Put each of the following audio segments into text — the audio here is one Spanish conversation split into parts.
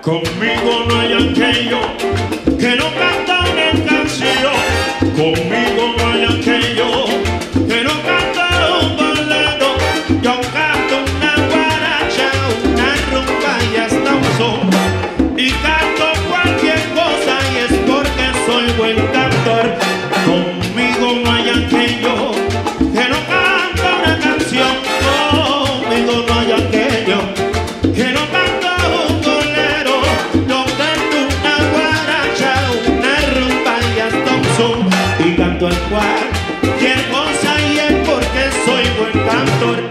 Conmigo no hay aquello que no canta una canción. Conmigo no hay aquello que no canta un bolero. Yo canto una guaracha, una rumba y hasta un son. Y canto cualquier cosa y es porque soy buen cantor. Conmigo no hay aquello que no canta una canción. Conmigo no hay aquello que no canta un bolero. Yo canto una guaracha, una rumba y hasta un son. Y canto el cualquier cosa y es porque soy buen cantor.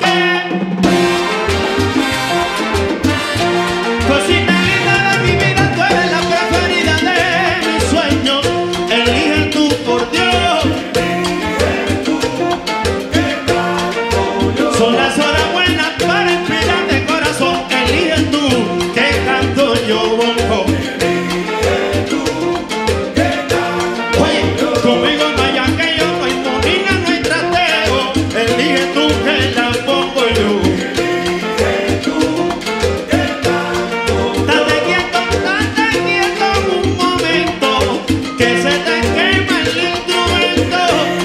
Cosita linda de mi vida, tú eres la preferida de mis sueños. Elige tú, por Dios. Son las horas buenas para inspirarte, corazón. Elige tú, que canto yo, bonjo. Oye, conmigo no hay aquello, no hay monina, no hay trateo. Elige tú, que la pongo yo. Estate quieto un momento, que se te quema el instrumento.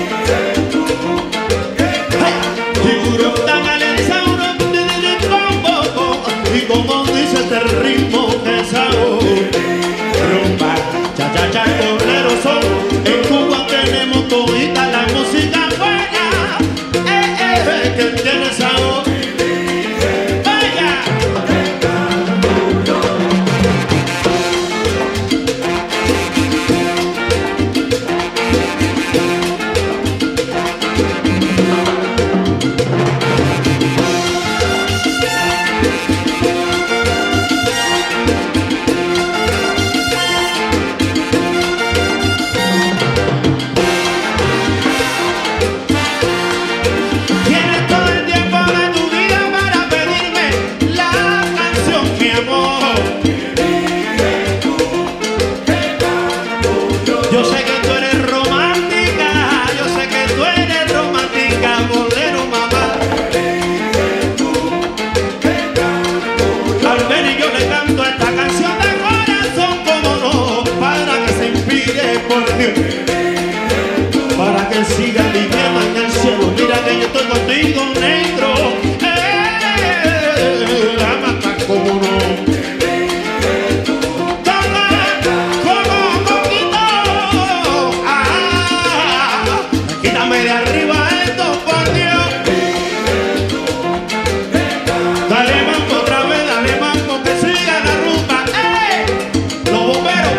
Figuro tan alenzado, y como dice este ritmo que sabor. Rumba, cha cha cha, bolero son. En Cuba tenemos todita la música buena, que tiene sabor. Vaya. Tienes todo el tiempo de tu vida para pedirme la canción, mi amor. Yo sé que tú eres romántica, yo sé que tú eres romántica, bolero, mamá. Al ver y yo le canto esta canción de corazón, como no, para que se inspire por Dios, para que siga viviendo en el cielo. Mira que yo estoy contigo, negro. La mata como no. Toca como un poquito. Quítame de arriba esto, por Dios. Dale mambo otra vez, dale mambo, que siga la rumba. Los bomberos.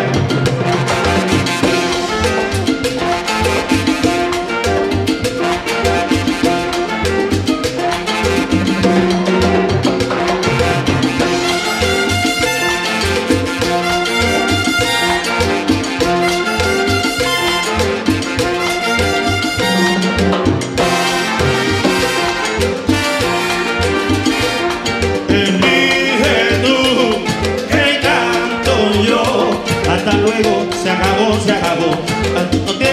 Elige tú, que canto yo. Hasta luego, se acabó, se acabó. No tiene